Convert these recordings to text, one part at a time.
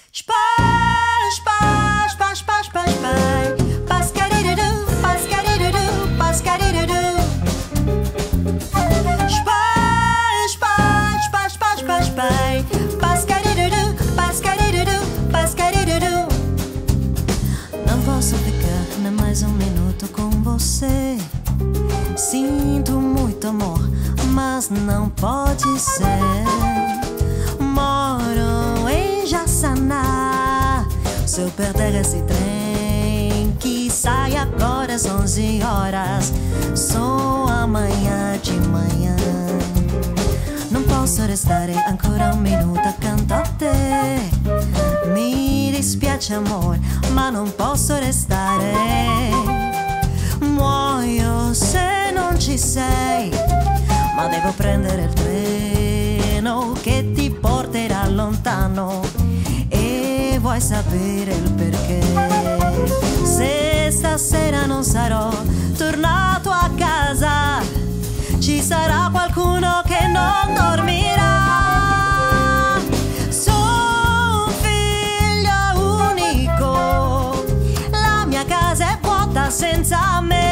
Não posso ficar nem mais um minuto com você. Sinto muito amor, mas não pode ser. Moro em Jaçanã. Se eu perder esse trem que sai agora às 11 horas, só amanhã de manhã. Não posso restare ancora un minuto accanto a te. Mi dispiace amor, ma non posso restare. Muoio se non ci sei, ma devo prendere il treno che ti porterà lontano. E vuoi sapere il perché? Se stasera non sarò tornato a casa, ci sarà qualcuno che non dormirà. Sono un figlio unico, la mia casa è vuota senza me.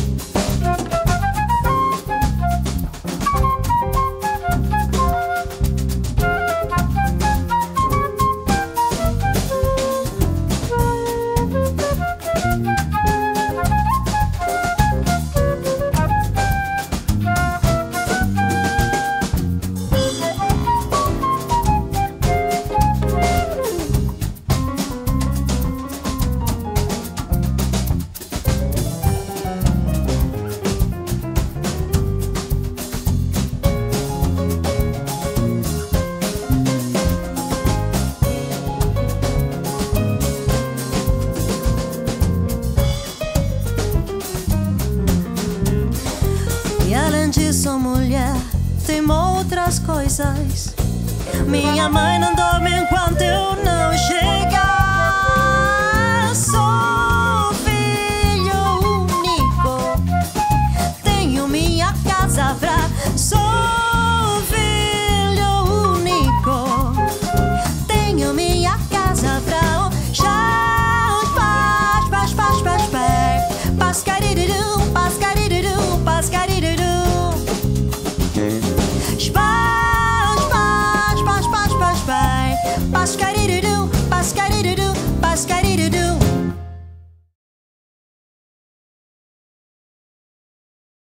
Sou mulher, tenho outras coisas. Minha mãe não dorme enquanto eu não chegar.